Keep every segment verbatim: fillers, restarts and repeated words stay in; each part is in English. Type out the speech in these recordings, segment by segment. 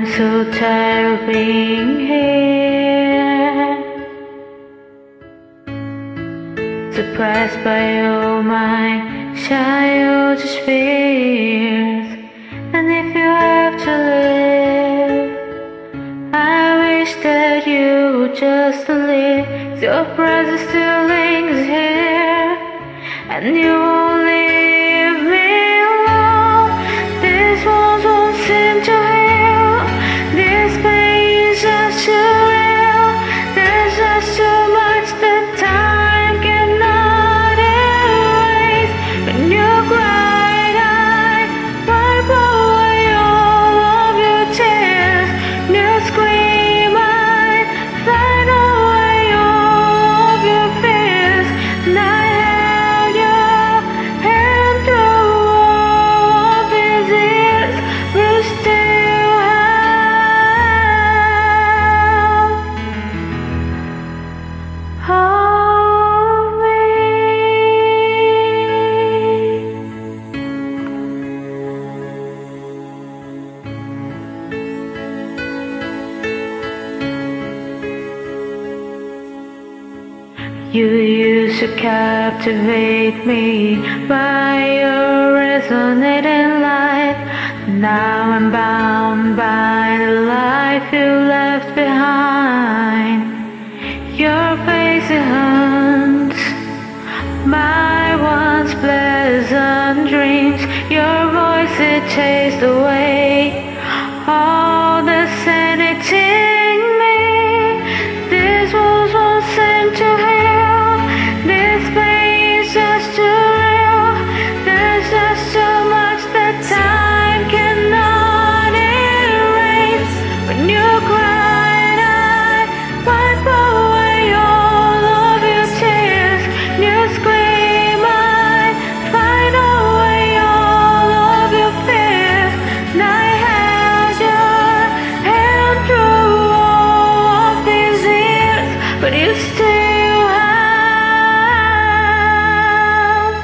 I'm so tired of being here, surprised by all my childish fears. And if you have to live, I wish that you would just leave. Your presence still lingers here, and you won't leave me alone. These walls won't seem to heal. This pain is just too real. There's just too much that time cannot erase. When you cried, I wipe away all of your tears. You scream, I find away all of your fears. And I held your hand through all of these years. You still have hold me. You used to captivate me by your resonating light. Now I'm bound by the life you left behind. Your face it haunts my once pleasant dreams. Your voice it chased away all the sanity in me. These walls won't seem to heal. This pain is just too real. There's just too much that time cannot erase. When you cried, I wipe away all of your tears. You scream, I find away all of your fears. And I held your hand through all of these years, but you still have.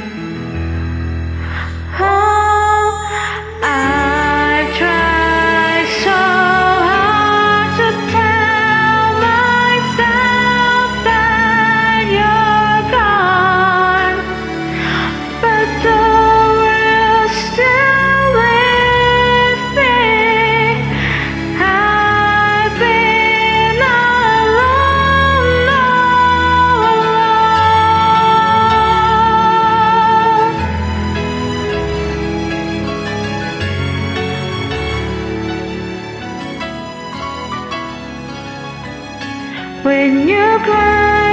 Oh, I've tried so hard to tell myself that you're gone, but the will's still with me. I've been alone all along. When you cry,